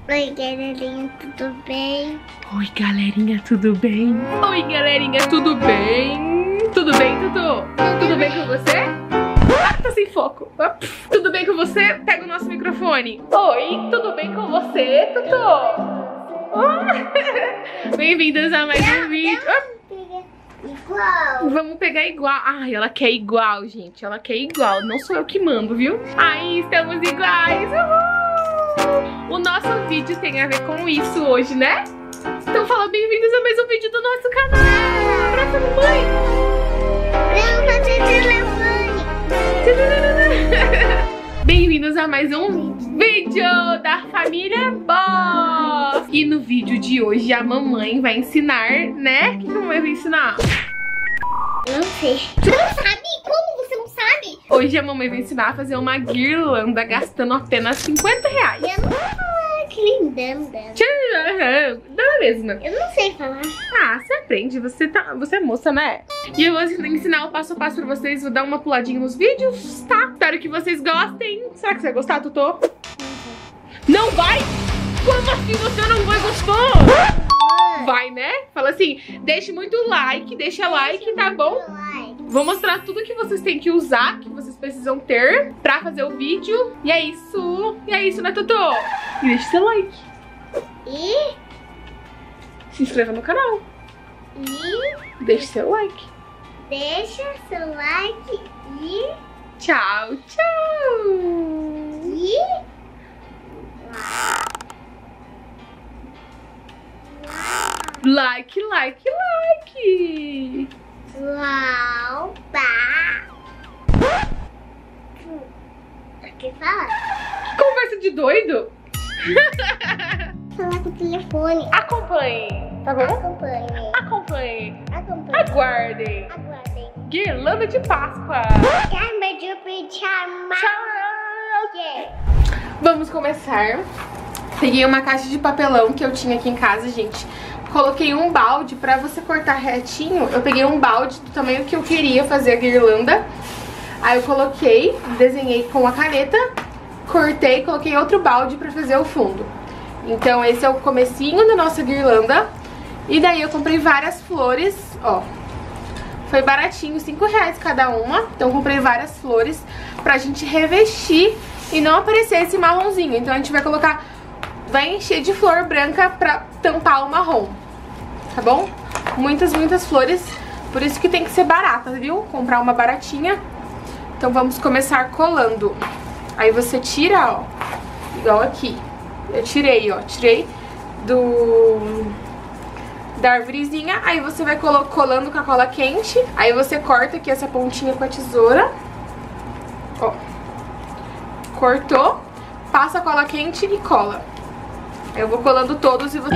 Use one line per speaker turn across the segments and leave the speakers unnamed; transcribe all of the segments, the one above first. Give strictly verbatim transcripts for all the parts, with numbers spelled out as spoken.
Oi, galerinha, tudo bem?
Oi, galerinha, tudo bem? Oi, galerinha, tudo bem? Tudo bem, Tutu? Tudo bem com você? Ah, tá sem foco. Tudo bem com você? Pega o nosso microfone. Oi, tudo bem com você, Tutu? Oh. Bem-vindas a mais um vídeo.
Igual.
Vamos pegar igual. Ai, ela quer igual, gente. Ela quer igual. Não sou eu que mando, viu? Ai, estamos iguais. Uhul. O nosso vídeo tem a ver com isso hoje, né? Então fala bem-vindos a mais um vídeo do nosso canal. Abraça a mamãe.
Não, fazer telefone.
Bem-vindos a mais um vídeo da família Boss. E no vídeo de hoje a mamãe vai ensinar, né? O que a mamãe vai ensinar?
Não sei. Você não sabe? Como você não sabe?
Hoje a mamãe vai ensinar a fazer uma guirlanda gastando apenas cinquenta reais.
Eu não... Ah, que lindanda.
Dá mesmo.
Eu não sei falar.
Ah, você aprende, você, tá, você é moça, né? E eu vou ensinar o passo a passo pra vocês, vou dar uma puladinha nos vídeos, tá? Espero que vocês gostem. Será que você vai gostar, Tutô? Não vai? Como assim você não vai gostar? Vai, né? Fala assim, deixe muito like, deixa like, tá bom? Vou mostrar tudo que vocês têm que usar, que vocês precisam ter pra fazer o vídeo. E é isso. E é isso, né, Tutô? E deixa seu like.
E...
Se inscreva no canal.
E...
Deixe seu like.
Deixa seu like e...
Tchau, tchau.
E...
Like, like, like.
Uau, pá. O que fala?
Que conversa de doido.
Falar com o telefone.
Acompanhe, tá bom?
Acompanhe.
Acompanhe.
Acompanhe.
Aguardem.
Aguardem.
Guirlanda de Páscoa.
Caramba, de chamar.
Tchau. Vamos começar. Peguei uma caixa de papelão que eu tinha aqui em casa, gente. Coloquei um balde pra você cortar retinho. Eu peguei um balde do tamanho que eu queria fazer a guirlanda. Aí eu coloquei, desenhei com a caneta, cortei, coloquei outro balde pra fazer o fundo. Então esse é o comecinho da nossa guirlanda. E daí eu comprei várias flores, ó. Foi baratinho, cinco reais cada uma. Então eu comprei várias flores pra gente revestir e não aparecer esse marronzinho. Então a gente vai colocar... Vai encher de flor branca pra tampar o marrom, tá bom? Muitas, muitas flores, por isso que tem que ser barata, viu? Comprar uma baratinha. Então vamos começar colando. Aí você tira, ó, igual aqui. Eu tirei, ó, tirei do... da arvorezinha. Aí você vai colando com a cola quente. Aí você corta aqui essa pontinha com a tesoura. Ó. Cortou, passa a cola quente e cola. Eu vou colando todos e você...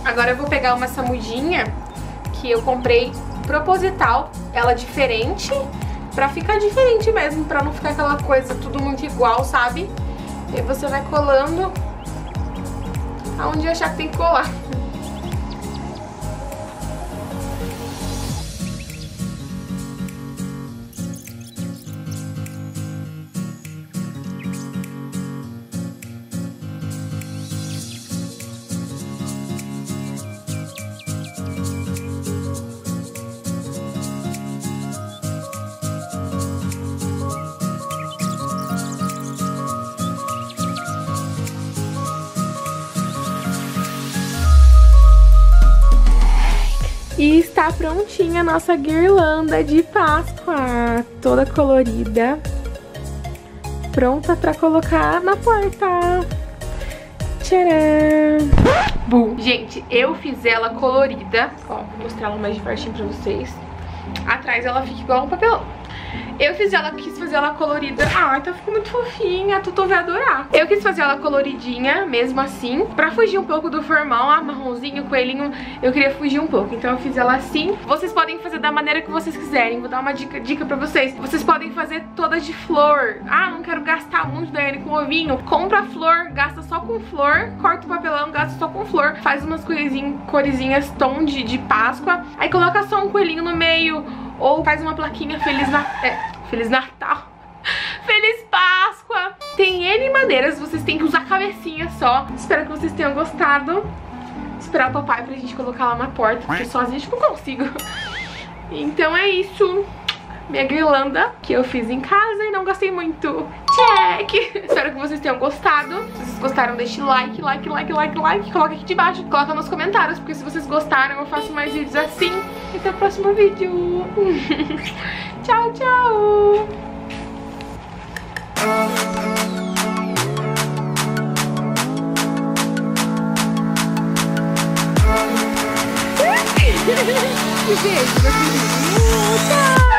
Agora eu vou pegar uma essa mudinha que eu comprei proposital, ela diferente, pra ficar diferente mesmo, pra não ficar aquela coisa tudo muito igual, sabe? E aí você vai colando aonde achar que tem que colar. E está prontinha a nossa guirlanda de Páscoa, toda colorida, pronta pra colocar na porta. Tcharam! Bum! Gente, eu fiz ela colorida, ó, vou mostrar ela mais de pertinho pra vocês. Atrás ela fica igual um papelão. Eu fiz ela, quis fazer ela colorida. Ah, então ficou muito fofinha, a Tutu vai adorar. Eu quis fazer ela coloridinha, mesmo assim, pra fugir um pouco do formal. Ah, marronzinho, coelhinho, eu queria fugir um pouco. Então eu fiz ela assim. Vocês podem fazer da maneira que vocês quiserem. Vou dar uma dica, dica pra vocês. Vocês podem fazer todas de flor. Ah, não quero gastar muito, Daiane, com ovinho. Compra flor, gasta só com flor. Corta o papelão, gasta só com flor. Faz umas coisinhas, coresinhas, tom de, de Páscoa. Aí coloca só um coelhinho no meio. Ou faz uma plaquinha Feliz Natal. É, Feliz Natal. Feliz Páscoa. Tem N maneiras, vocês têm que usar a cabecinha só. Espero que vocês tenham gostado. Esperar o papai pra gente colocar lá na porta, porque sozinha a gente não consigo. Então é isso. Minha guirlanda que eu fiz em casa e não gastei muito. Check! Espero que vocês tenham gostado. Se vocês gostaram, deixe like, like, like, like, like. Coloca aqui debaixo, coloca nos comentários, porque se vocês gostaram eu faço mais vídeos assim. E até o próximo vídeo. Tchau, tchau! Beijo, meu filho. Tchau!